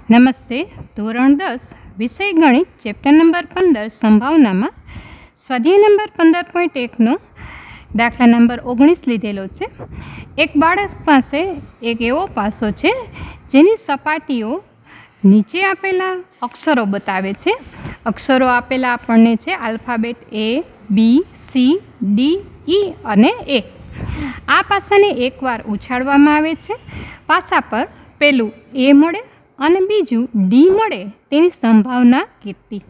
નમસ્તે. ધોરણ 10 વિષય ગણિત ચેપ્ટર નંબર 15 સંભાવનામાં સ્વાધ્યાય નંબર 15.1નો દાખલા નંબર 19 લીધેલો છે. એક બાળક પાસે એક એવો પાસો છે જેની સપાટીઓ નીચે આપેલા અક્ષરો બતાવે છે. અક્ષરો આપેલા આપણને છે alphabet A, B, C, D, E અને A. આ પાસાને એકવાર ઉછાળવામાં આવે છે. પાસા પર પહેલું A મળે અને બીજું D મળે તેની સંભાવના કેટલી?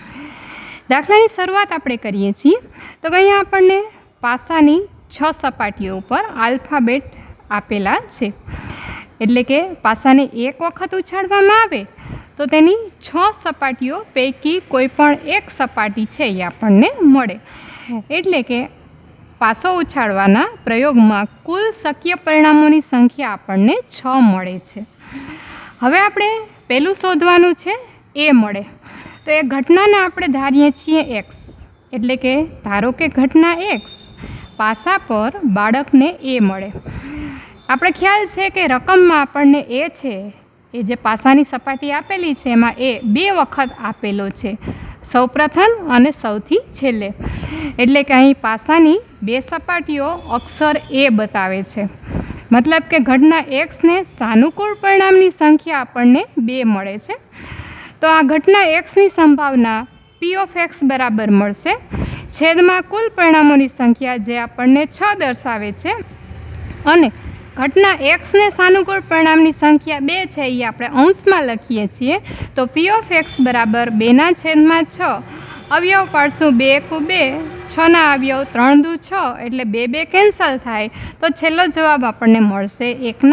દાખલાની શરૂઆત આપણે કરીએ છીએ તો અહીંયા આપણને પાસાની 6 સપાટીઓ ઉપર આલ્ફાબેટ આપેલા છે. એટલે કે પાસાને એક વખત ઉછાળવામાં આવે તો તેની 6 સપાટીઓ પૈકી કોઈ પણ એક સપાટી છે એ આપણને મળે. એટલે કે પાસો ઉછાળવાના પ્રયોગમાં કુલ શક્ય પરિણામોની સંખ્યા આપણને 6 મળે છે. હવે આપણે પહેલું શોધવાનું છે A મળે. તો એ ઘટનાને આપણે ધારીએ છીએ X. એટલે કે ધારો કે ઘટના X, પાસા પર બાળકને A મળે. આપણે ખ્યાલ છે કે રકમમાં આપણને A છે એ જે પાસાની સપાટી આપેલી છે એમાં A 2 વખત આપેલો છે, સૌપ્રથમ અને સૌથી છેલ્લે. એટલે કે અહીં પાસાની 2 સપાટીઓ અક્ષર A બતાવે છે. મતલબ કે ઘટના Xને સાનુકૂળ પરિણામની સંખ્યા આપણને 2 મળે છે. તો આ ઘટના Xની સંભાવના P of X બરાબર મળશે છેદમાં કુલ પરિણામોની સંખ્યા જે આપણને 6 દર્શાવે છે. અને ઘટના Xને સાનુકૂળ પરિણામની સંખ્યા 2 છે એ આપણે અંશમાં લખીએ છીએ. તો P of X બરાબર 2/6. અવયવ પાડશું 2 × 2, 6 અવયવ 3 × 6 એટલે 2 કેન્સલ થાય. તો છેલ્લો જવાબ આપણને મળશે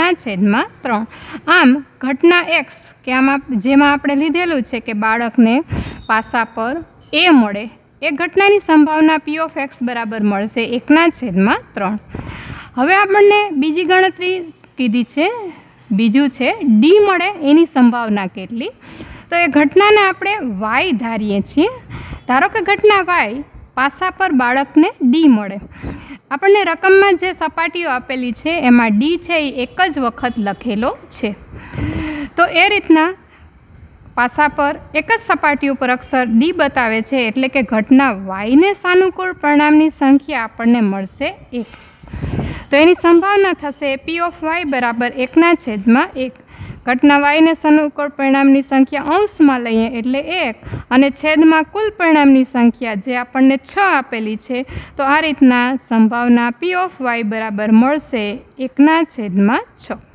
1/3. આમ ઘટના X કે આમાં જેમાં આપણે લીધેલું છે કે બાળકને પાસા પર A મળે એ ઘટનાની સંભાવના P of X બરાબર મળશે 1/3. હવે આપણને બીજી ગણતરી કીધી છે, બીજું છે D મળે એની સંભાવના કેટલી? તો એ ઘટનાને આપણે Y ધારીએ છીએ. ધારો કે ઘટના Y, પાસા પર બાળકને D મળે. આપણને રકમમાં જે સપાટીઓ આપેલી છે એમાં D છે એ એક જ વખત લખેલો છે. તો એ રીતના પાસા પર એક જ સપાટી ઉપર અક્ષર D બતાવે છે. એટલે કે ઘટના Yને સાનુકૂળ પરિણામની સંખ્યા આપણને મળશે 1. તો એની સંભાવના થશે P of Y બરાબર 1/1. ઘટના Yને સાનુકૂળ પરિણામની સંખ્યા અંશમાં લઈએ એટલે 1 અને છેદમાં કુલ પરિણામની સંખ્યા જે આપણને 6 આપેલી છે. તો આ રીતના સંભાવના P of Y બરાબર મળશે 1/6.